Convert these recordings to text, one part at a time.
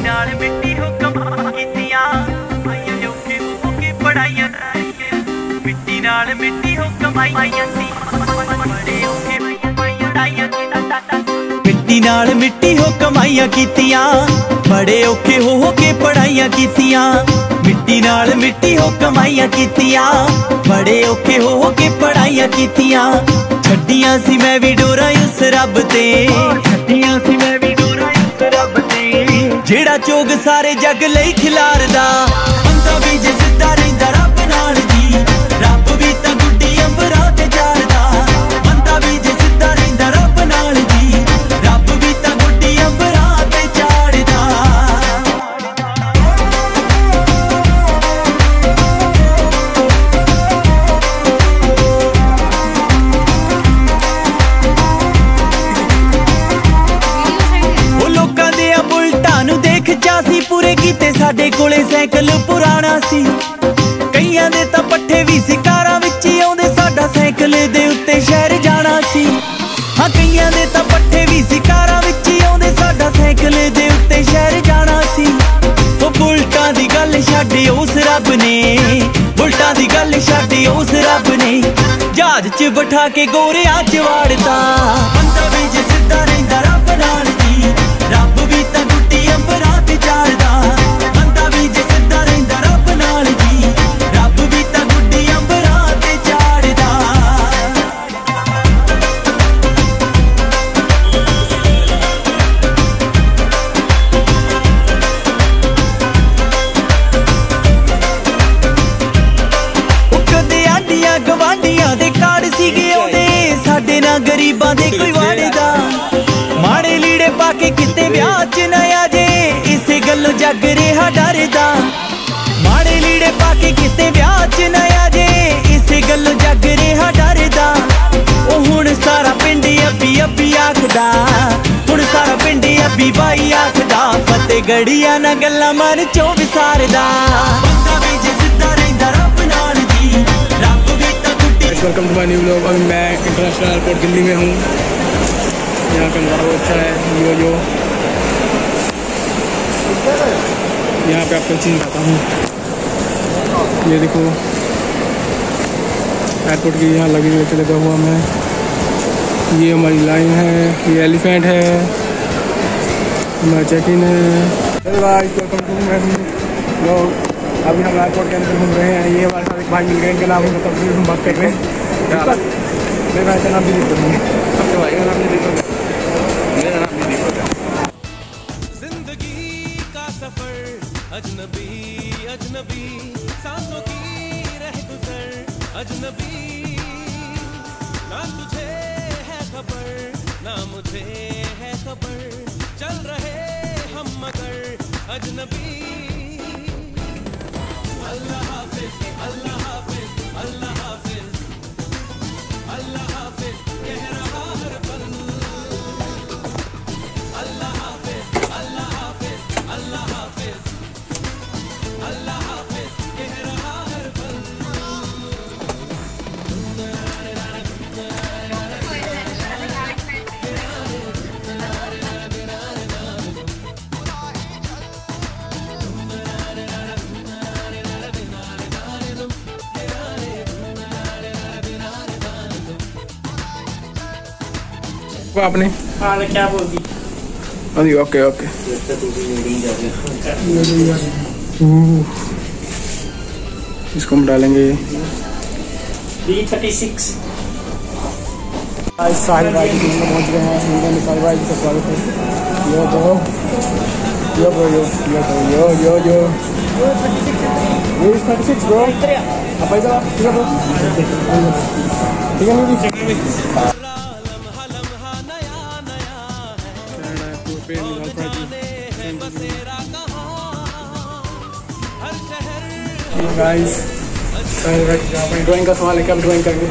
नाल मिट्टी हो कमाई कीतियां आईयां लोके हो के पढ़ाइयां मिट्टी नाल मिट्टी हो कमाई बड़े औखे पढ़ाइयां मिट्टी नाल मिट्टी हो कमाइयां कीतियां बड़े औखे हो के पढ़ाइयां कीतियां मिट्टी नाल मिट्टी हो कमाइयां कीतियां बड़े औखे हो के पढ़ाइयां कीतियां छड्डियां सी मैं भी डोरा उस रब ते छड्डियां सी मैं भी डोरा उस रब ते जेड़ा चोग सारे जग लई खिलारदा बंदा भी जे सिद्धा रहिंदा रब नाल जी रब भी तां गुड्डी अंबरां ते चाड़दा बंदा भी जे सिद्धा रहिंदा रब नाल जी रब भी तां गुड्डी अंबरां ते चाड़दा पूरे कीते साडे कोले साइकिल पुराना सी कईयां दे तां पट्ठे भी सिकारां विच आउंदे साडा साइकिल दे उत्ते शहर जाना सी हाँ कईयां दे तां पट्ठे भी सिकारां विच आउंदे साडा साइकिल दे उत्ते शहर जाना सी ओ बुलटां दी गल छड्ड उस रब ने बुलटां दी गल छड्ड उस रब ने जहाज च बिठा के गोरियां च वाड़दा बंदा भी जे सिद्धा रहिंदा रब नाल जी रब भी तां गुड्डी अंबरां ते चाड़दा बंदा भी जे सिद्धा रहिंदा रब नाल जी रब भी तां गुड्डी अंबरां ते चाड़दा कदे आडियां गवांडियां दे कार्ड सीगे आउंदे साडे ना गरीबां दे कोई वाड़दा माड़े लीड़े पाके किते ब्याह च ना आजे इसे गल्लों जग रेहा डरदा माड़े लीड़े पाके किते ब्याह च ना आजे इसे गल्लों जग रेहा डरदा ओ हुण सारा पिंड अब्बी अब्बी आखदा हुण सारा पिंड अब्बी बाई आखदा फतेहगढ़िया ना गल्लां मन चों विसारदा बंदा भी जे सिद्धा रहिंदा रब नाल जी रब भी तां गुड्डी। Welcome to my new vlog. अभी मैं इंटरनेशनल एयरपोर्ट दिल्ली में हूँ। यहाँ का नज़ारा बहुत अच्छा है। यो यहाँ पे आपको चीज़ बताता हूँ। ये देखो एयरपोर्ट की यहाँ लगी हुई लगा हुआ मैं। ये हमारी लाइन है, ये एलिफेंट है, हमारा चेक इन है। Welcome to my vlog. अभी हम एयरपोर्ट के अंदर घूम रहे हैं। ये हमारे साथ एक भाई मिल गए, इनका नाम है तब हम बात कर रहे हैं। मेरे भाई का नाम भी लिख दूँगी, आपके भाई का नाम भी लिख दूँगा, मेरा नाम भी लिख दूँगा। जिंदगी का सफर अजनबी अजनबी सांसों की रह गुजर अजनबी ना तुझे है खबर ना मुझे है खबर चल रहे हम मगर अजनबी। अल्लाह हाफिज अल्लाह हाफिज अल्लाह हाफिज अल्लाह हाफिज कह रहा हर पल अल्लाह हाफिज अल्लाह हाफिज अल्लाह हाफिज अल्लाह हाफिज कह रहा हर पल। आपने हाँ क्या बोल दी? अभी ओके ओके। इसको हम डालेंगे B36। आज साहिल भाई की टीम में पहुंच गए हैं। उन्होंने साहिल भाई का स्वागत है। Yo bro yo bro yo yo bro yo yo yo 36 bro. अब भाई साहब ठीक है ब्रो, ठीक है मेरी गाइस। ड्राइंग का सवाल है, क्या ड्राइंग करेंगे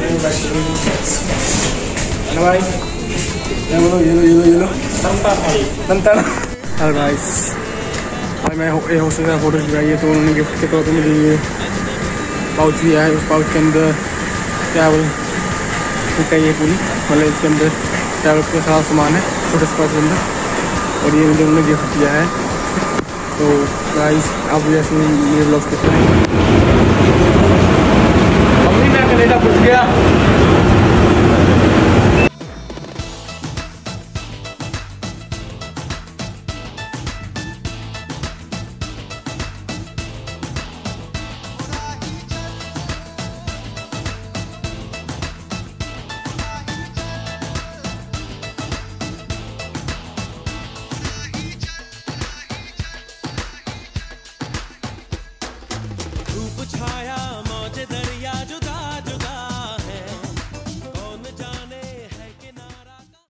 ना भाई? ये बोलो ये लो संतान। हाँ गाइस, भाई मैं ये हो सकता है फोटो खिंचवाई है तो उन्होंने गिफ्ट के तौर पर मुझे ये पाउच दिया है। उस पाउच के अंदर ट्रैवल किट है, ये पूरी मतलब इसके अंदर ट्रैवल का सारा सामान है छोटे से पाउच के अंदर। और ये मुझे उन्होंने गिफ्ट दिया है। तो गाइस आप जैसे मेरे ब्लॉग्स देखते हैं। मम्मी मैं कनाडा पहुंच गया। धूप छाया